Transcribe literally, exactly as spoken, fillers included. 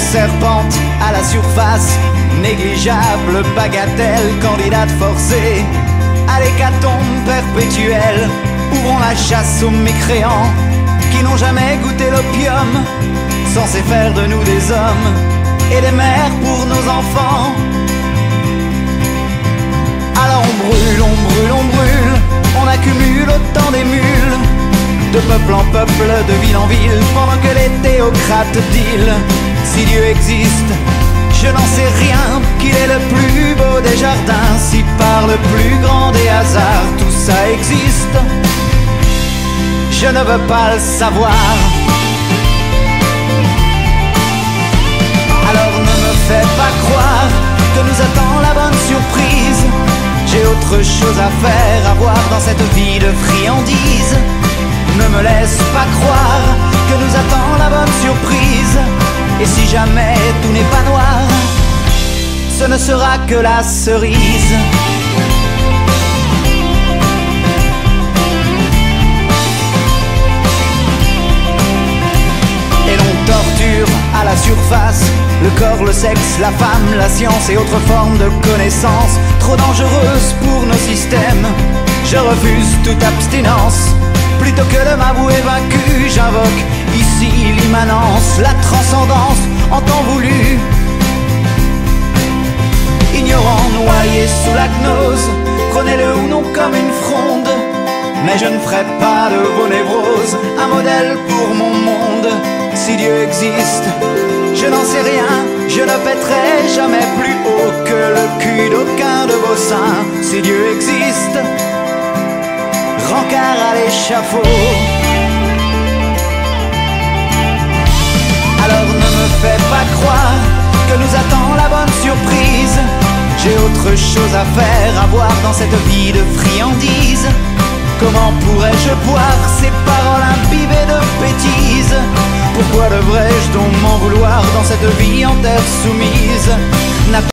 serpente à la surface, négligeable bagatelle, candidate forcée à l'hécatombe perpétuelle. Ouvrons la chasse aux mécréants qui n'ont jamais goûté l'opium, censé faire de nous des hommes et des mères pour nos enfants. Alors on brûle, on brûle, on brûle, on accumule autant d'émules, de peuple en peuple, de ville en ville, pendant que les théocrates dealent. Si Dieu existe, je n'en sais rien, qu'il est le plus beau des jardins, si par le plus grand des hasards tout ça existe, je ne veux pas le savoir. Alors ne me fais pas croire que nous attend la bonne surprise, j'ai autre chose à faire, à voir dans cette vie de friandise. Ne me laisse pas croire que nous attend la bonne surprise, et si jamais tout n'est pas noir, ce ne sera que la cerise. Et l'on torture à la surface le corps, le sexe, la femme, la science et autres formes de connaissances trop dangereuses pour nos systèmes. Je refuse toute abstinence. Plutôt que de m'avouer vaincu, j'invoque ici l'immanence, la transcendance en temps voulu. Ignorant, noyé sous la gnose, prenez-le ou non comme une fronde, mais je ne ferai pas de vos névroses un modèle pour mon monde. Si Dieu existe, je n'en sais rien, je ne pèterai jamais plus haut que le cul d'aucun de vos seins. Si Dieu existe, rencard à l'échafaud. Alors ne me fais pas croire que nous attend la bonne surprise, j'ai autre chose à faire, à voir dans cette vie de friandise. Comment pourrais-je boire ces paroles imbibées de bêtises? Pourquoi devrais-je donc m'en vouloir dans cette vie en terre soumise?